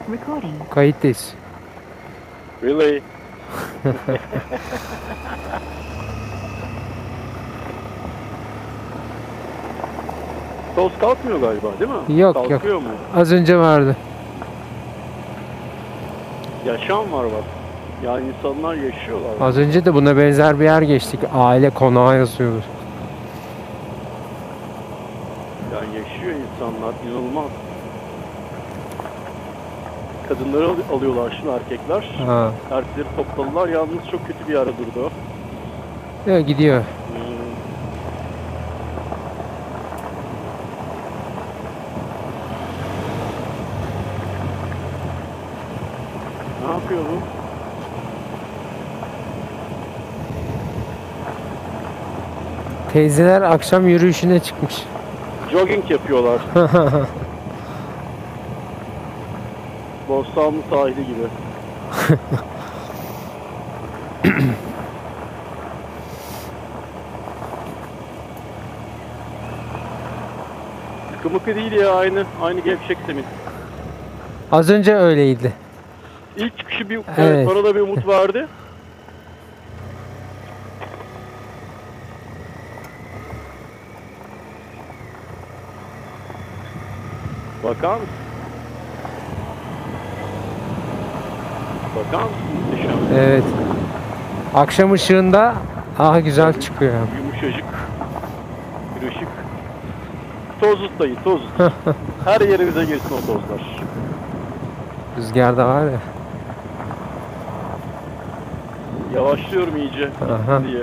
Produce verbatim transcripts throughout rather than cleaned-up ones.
Kayıttayız. Really? Toz kalkmıyor galiba değil mi? Yok Kalkıyor yok. mu? Az önce vardı. Yaşam var bak. Yani insanlar yaşıyorlar. Az önce de buna benzer bir yer geçtik. Aile konağı yazıyordu. Yani yaşıyor insanlar. İnanılmaz. Kadınları al- alıyorlar şimdi erkekler. Ha. Erkekleri topladılar. Yalnız çok kötü bir yere durdu. Evet, gidiyor. Hmm. Ne yapıyor bu? Teyzeler akşam yürüyüşüne çıkmış. Jogging yapıyorlar. Bostanlı sahili gibi. Sıkı mıkı değil ya, aynı aynı gevşek zemin. Az önce öyleydi. İlk çıkışı bir Evet. evet, bana da bir umut verdi. Bakar mısın? Bakar mısın? Muhteşem. Evet. Akşam ışığında daha güzel çıkıyor. Yumuşacık. Bir ışık. Tozut dayı, tozut. Her yerimize girsin o tozlar. Rüzgar da var ya. Yavaşlıyorum iyice Aha. diye.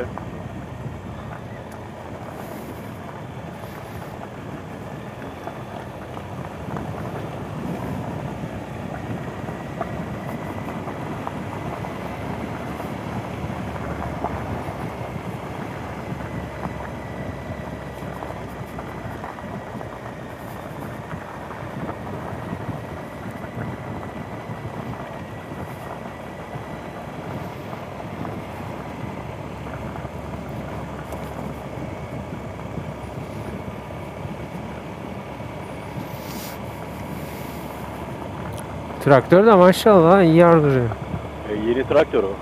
Traktör de maşallah iyi yardırıyor. E, yeni traktör o.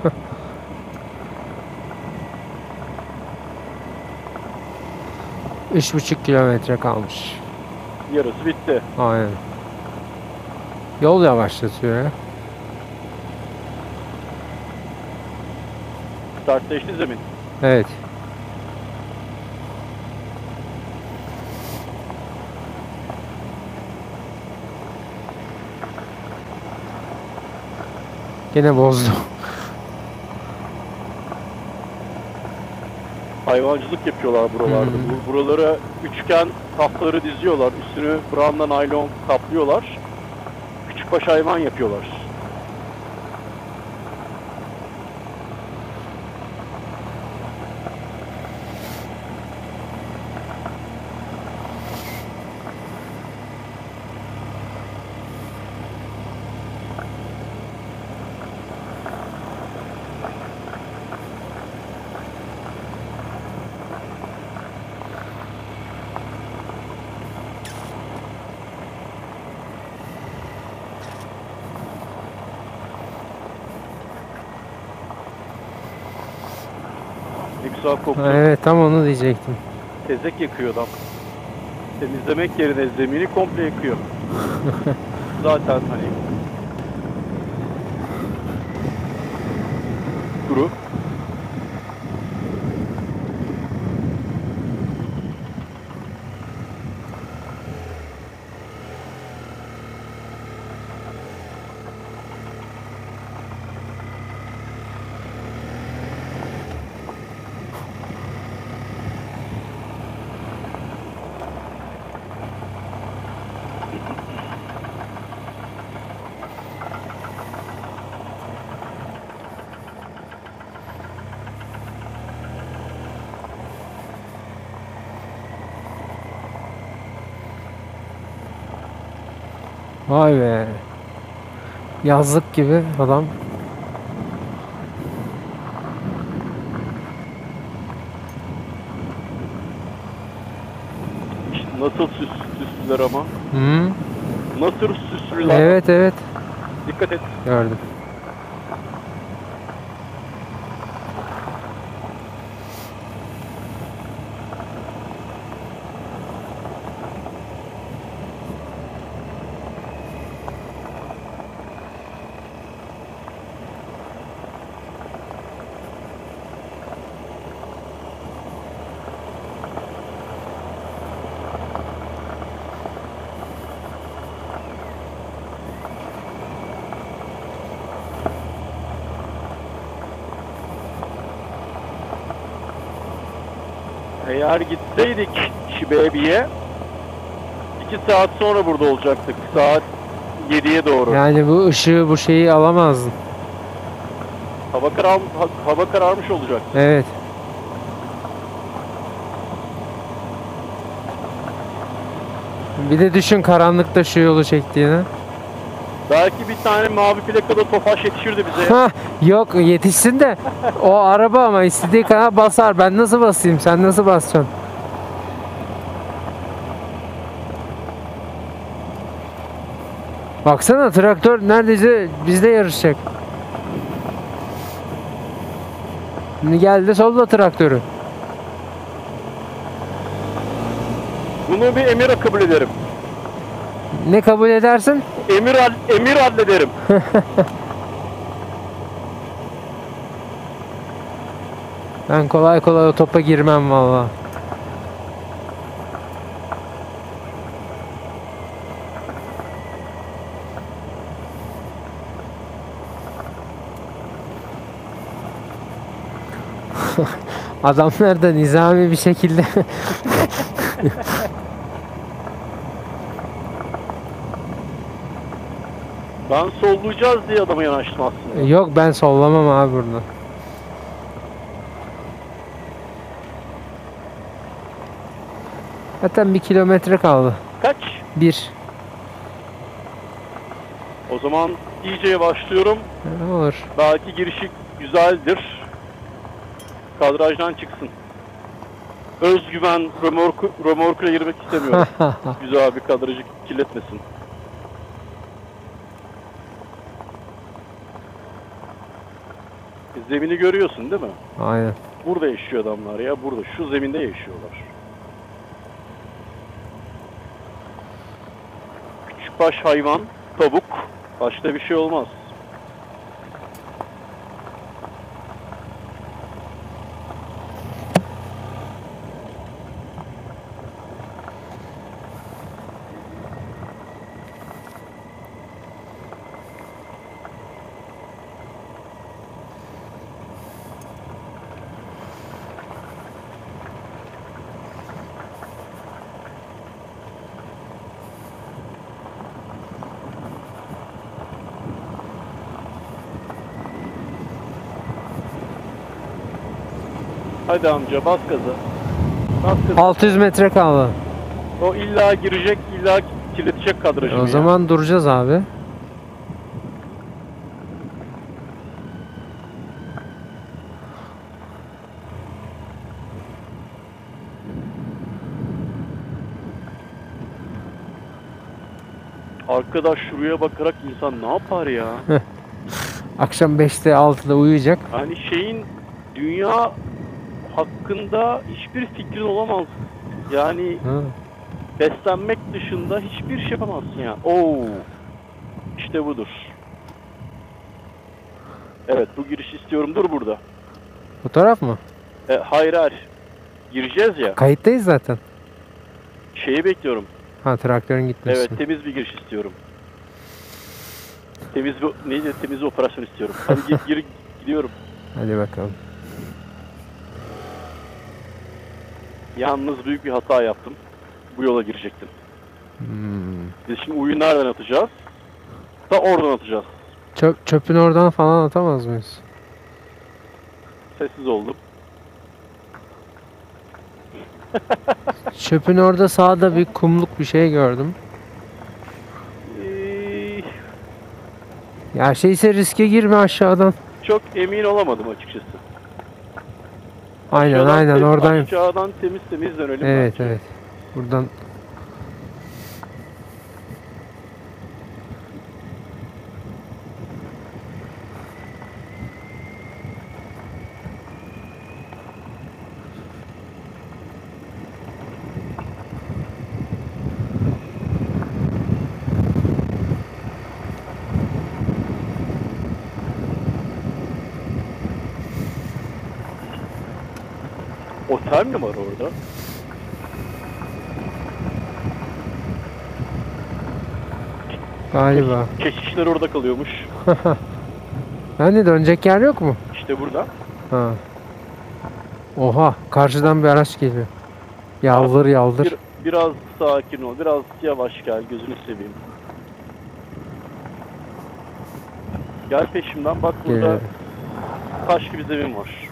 Üç buçuk kilometre kalmış. Yarısı bitti. Aynen. Yol yavaşlatıyor ya. Sertleşti zemin. Evet. Gene bozdu. Hayvancılık yapıyorlar buralarda. Hı hı. Bu- Buralara üçgen tahtaları diziyorlar. Üstünü branda naylon kaplıyorlar. Küçükbaş hayvan yapıyorlar. Ne güzel kokuyor. Evet, tam onu diyecektim. Tezek yakıyor adam. Temizlemek yerine zemini komple yakıyor. Zaten hani kuru. Vay be. Yazlık gibi adam. İşte nasıl süs, süslüler ama. Hı? Nasıl süslüler. Evet evet. Dikkat et. Gördüm. Eğer gitseydik Şibebi'ye iki saat sonra burada olacaktık. Saat yediye doğru. Yani bu ışığı, bu şeyi alamazdın. Hava, karar, hava kararmış olacak. Evet. Bir de düşün karanlıkta şu yolu çektiğini. Belki bir tane mavi plakalı Tofaş yetişirdi bize. Hah, yok yetişsin de o araba ama istediği kadar basar. Ben nasıl basayım? Sen nasıl basacaksın? Baksana traktör neredeyse bizde yarışacak. Şimdi geldi solla traktörü. Bunu bir emir kabul ederim. Ne kabul edersin? Emir, hall- emir hallederim. Ben kolay kolay o topa girmem valla. Adamlar da nizami bir şekilde Ben sollayacağız diye adama yanaştım aslında. yok ben sollamam abi burada. Zaten bir kilometre kaldı. Kaç? Bir. O zaman iyice başlıyorum. Ne olur. Belki girişi güzeldir. Kadrajdan çıksın. Özgüven römorku, römorkuna girmek istemiyorum. Güzel bir kadrajı kirletmesin. Zemini görüyorsun değil mi? Aynen. Burada yaşıyor adamlar ya. Burada. Şu zeminde yaşıyorlar. Küçükbaş hayvan, tavuk. Başta bir şey olmaz. Hadi amca bas gaza. Bas gaza. altı yüz metre kaldı. O illa girecek, illa kirletecek kadrajını. O ya. zaman duracağız abi. Arkadaş şuraya bakarak insan ne yapar ya? Akşam beşte altıda uyuyacak. Yani şeyin dünya hakkında hiçbir fikrin olamaz. Yani Ha. beslenmek dışında hiçbir şey yapamazsın ya. Oo. İşte budur. Evet bu giriş istiyorum. Dur burada. Fotoğraf mı? E, hayır hayır. Gireceğiz ya. Kayıttayız zaten. Şeyi bekliyorum. Ha traktörün gitmesi. Evet temiz bir giriş istiyorum. Temiz bir neydi? Temiz bir operasyon istiyorum. Hadi gir, gir gidiyorum. Hadi bakalım. Yalnız büyük bir hata yaptım. Bu yola girecektim. Hmm. Biz şimdi uyu nereden atacağız? Da oradan atacağız. Çöp, çöpün oradan falan atamaz mıyız? Sessiz oldum. Çöpün orada sağda bir kumluk bir şey gördüm. Ee, Ya şeyse riske girme aşağıdan. çok emin olamadım açıkçası. Aynen Aşağıdan aynen temiz- oradan. Aşağıdan temiz temiz dönelim. Evet bence. evet. Buradan Metal mi var orada? Galiba. Keşişler orada kalıyormuş. Hani dönecek yer yok mu? İşte burada. Ha. Oha, karşıdan bir araç geliyor. Yaldır yaldır. Bir, biraz sakin ol, biraz yavaş gel, gözünü seveyim. Gel peşimden, bak burada Geliyorum. taş gibi zemin var.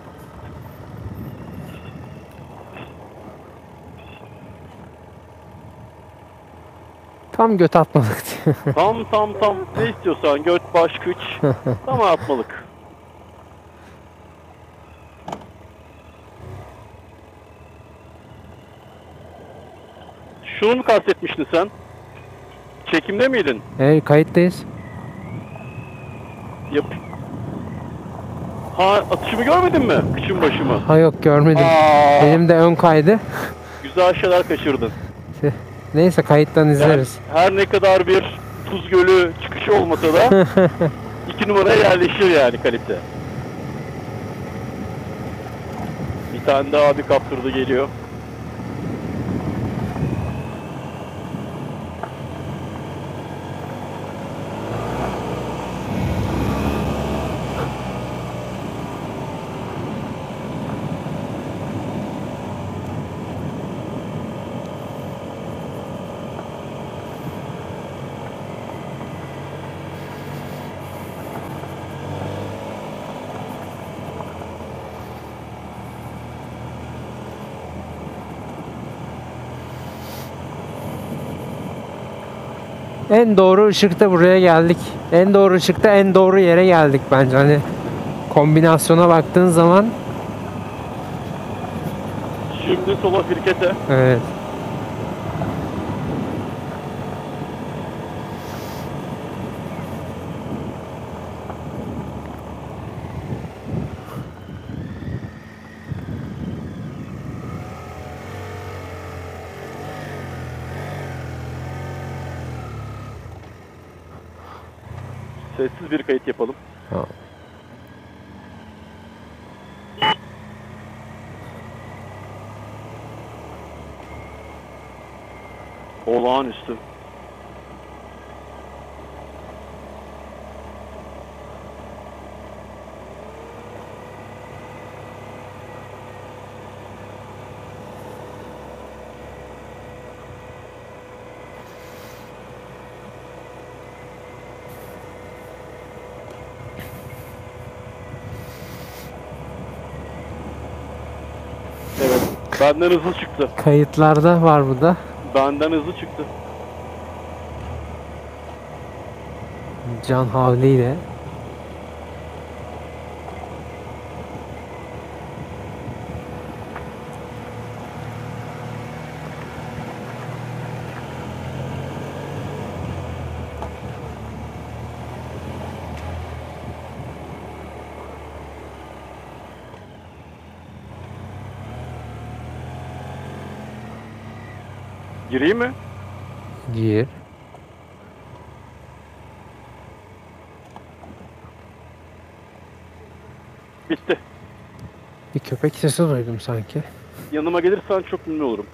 Tam göt atmadık diye. Tam tam tam ne istiyorsan, göt, baş, kıç, tam atmalık. Şunu mu kastetmiştin sen? Çekimde miydin? Hey, kayıttayız. Yap. Ha, atışımı görmedin mi? Kıçım başımı. Ha yok, görmedim. Aa, Benim de ön kaydı. güzel şeyler kaçırdın. Neyse, kayıttan Yani izleriz. her ne kadar bir Tuz Gölü çıkışı olmasa da iki numaraya yerleşir yani kalite. Bir tane daha abi kaptırdı, geliyor. En doğru ışıkta buraya geldik. En doğru ışıkta en doğru yere geldik bence. Hani kombinasyona baktığın zaman. Şimdi sola firkete. Evet. Sessiz bir kayıt yapalım. Tamam. Olağanüstü. Evet, benden hızlı çıktı. Kayıtlarda var bu da. Benden hızlı çıktı. Can havliyle. Gireyim mi? Gir. Bitti. Bir köpek sesi duydum sanki. Yanıma gelirsen çok memnun olurum.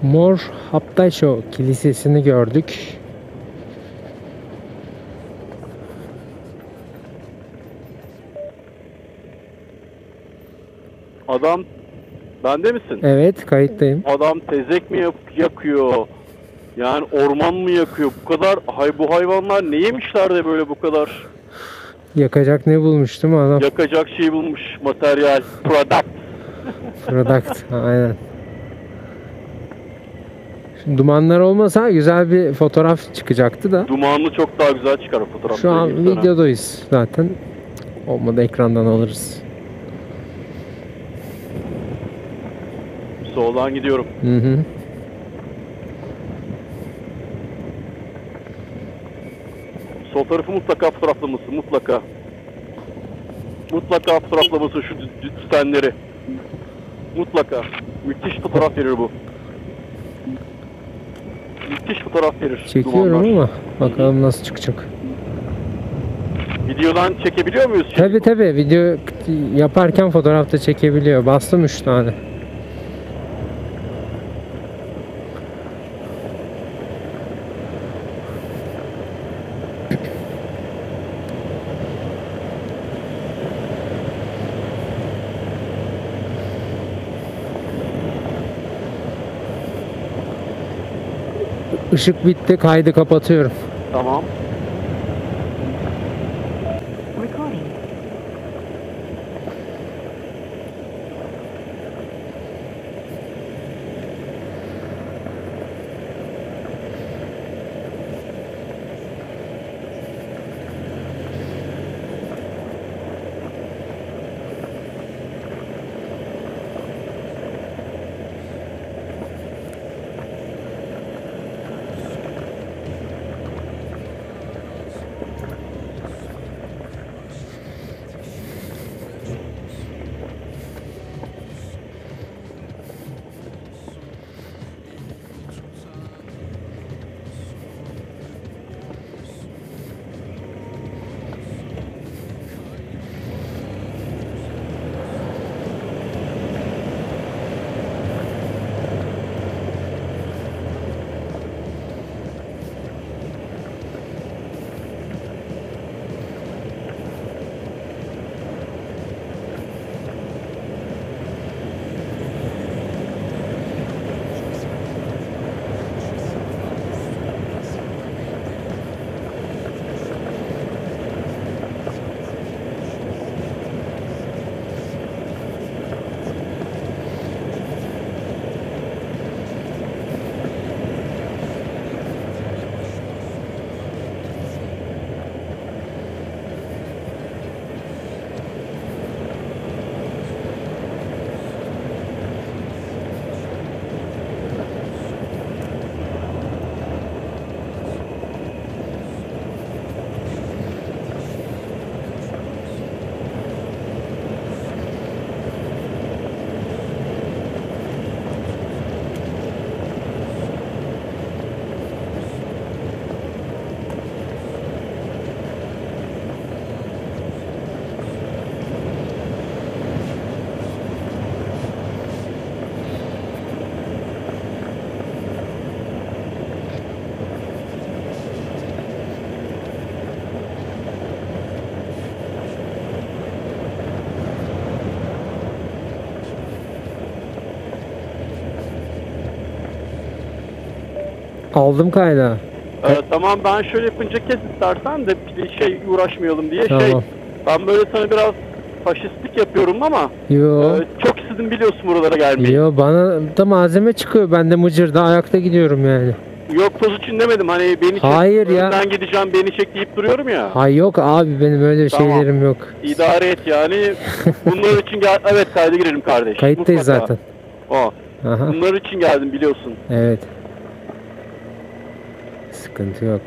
Mor Haptaşo Kilisesi'ni gördük. Adam bende misin? Evet, kayıttayım. Adam tezek mi yap- yakıyor? Yani orman mı yakıyor? Bu kadar hay bu hayvanlar ne yemişler de böyle bu kadar Yakacak ne bulmuştum adam? yakacak şey bulmuş, materyal, product. Product. Aynen. Şimdi dumanlar olmasa güzel bir fotoğraf çıkacaktı da. Dumanlı çok daha güzel çıkar o fotoğraf. Şu an söyleyeyim sana. videodayız zaten. Olmadı ekrandan alırız. Soldan gidiyorum. Hı hı. Sol tarafı mutlaka fotoğraflaması, mutlaka. Mutlaka fotoğraflaması şu dü- dü- düzenleri. Mutlaka. Müthiş fotoğraf verir bu. Müthiş fotoğraf verir. Çekiyorum dumanlar. ama bakalım nasıl çıkacak. Videodan çekebiliyor muyuz? şimdi? Tabi tabi video yaparken fotoğrafta çekebiliyor. Bastım üç tane. Işık bitti, kaydı kapatıyorum. Tamam. Recording. Aldım kaynağı. Ee, tamam ben şöyle yapınca kes istersen de bir şey uğraşmayalım diye şey. Tamam. Ben böyle sana biraz faşistlik yapıyorum ama Yo. e, çok istedim biliyorsun buralara gelmeyi. Yo, bana da malzeme çıkıyor. Ben de Mıcır'da ayakta gidiyorum yani. Yok toz için demedim hani beni çek, Hayır ya. önden gideceğim beni çek deyip duruyorum ya. Hay yok abi, benim öyle Tamam. şeylerim yok. İdare et yani. Bunlar için gel evet kayda girelim kardeş. Kayıttayız Mutlaka. zaten. O. Aha. Bunlar için geldim biliyorsun. Evet. Sıkıntı yok.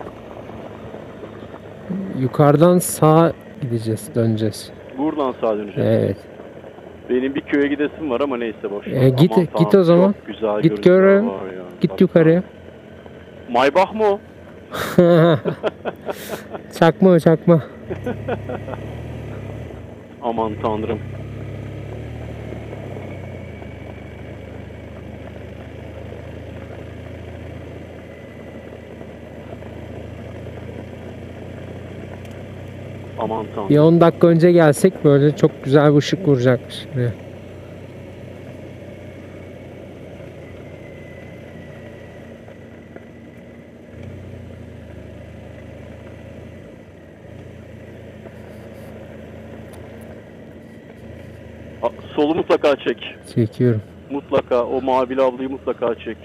Yukarıdan sağa gideceğiz, döneceğiz. Buradan sağa döneceğiz. Evet. Benim bir köye gidesim var ama neyse boş. ver. E, git- Aman git tanrım, o zaman. çok güzel Git görüntüler görelim. var ya. Git Bak- yukarıya. Maybach mı o? Çakma o, çakma. Aman tanrım. Aman tanrım. Bir on dakika önce gelsek böyle çok güzel bir ışık vuracakmış. buraya. A- Solu mutlaka çek. Çekiyorum. Mutlaka o mavili ablayı mutlaka çek.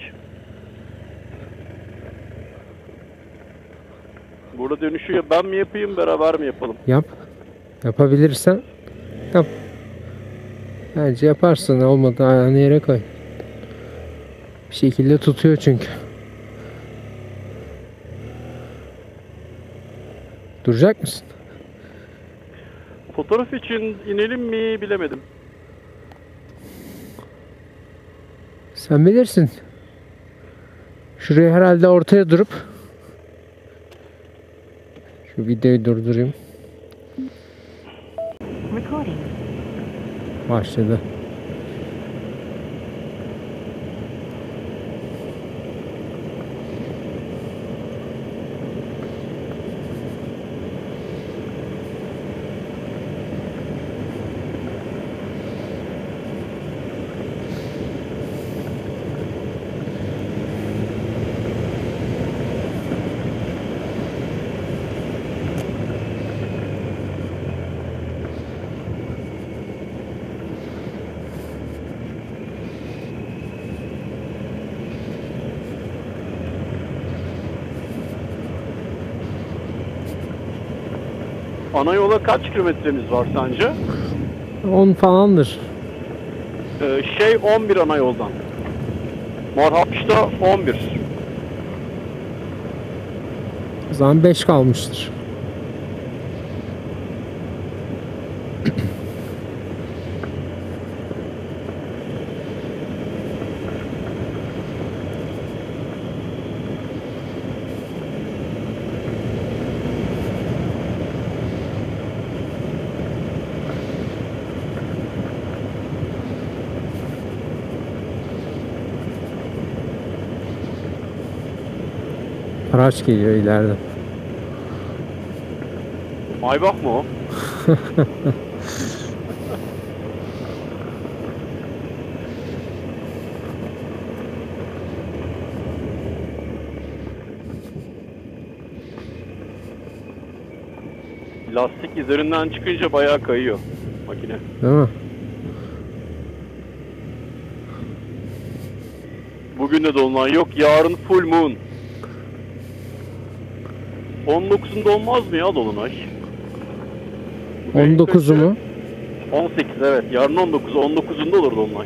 Burada dönüşü ya ben mi yapayım beraber mi yapalım? Yap. Yapabilirsen yap. Bence yaparsın. Olmadı ayağını yere koy. Bir şekilde tutuyor çünkü. Duracak mısın? Fotoğraf için inelim mi bilemedim. Sen bilirsin. Şuraya herhalde ortaya durup şu videoyu durdurayım. Recording. Başladı. Ana yola kaç kilometremiz var sence? on falandır. Ee, şey on bir ana yoldan. Morhaç'ta on bir. O zaman beş kalmıştır. Araç geliyor ileride. Maybach mı o? Lastik üzerinden çıkınca bayağı kayıyor makine. Değil mi? Bugün de dolunay yok, yarın full moon. on dokuzunda olmaz mı ya dolunay? Bugün on dokuzu kaçı? mu? on sekiz evet, yarın on dokuz, on dokuzunda olur dolunay.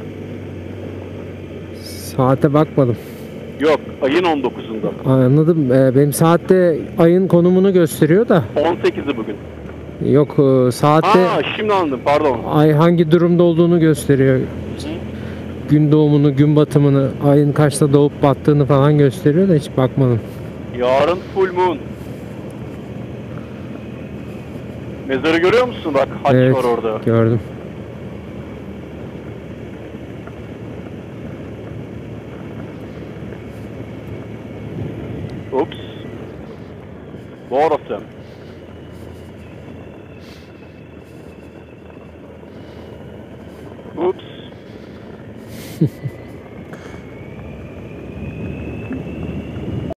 Saate bakmadım. Yok, ayın on dokuzunda. Anladım. Ee, benim saatte ayın konumunu gösteriyor da. on sekizi bugün. Yok e, saatte Aa, şimdi anladım, pardon. ay hangi durumda olduğunu gösteriyor. Gün doğumunu, gün batımını, ayın kaçta doğup battığını falan gösteriyor da hiç bakmadım. Yarın full moon. Mezarı görüyor musun? Bak haç Evet, var orada. gördüm. Oops. Both of them. Oops.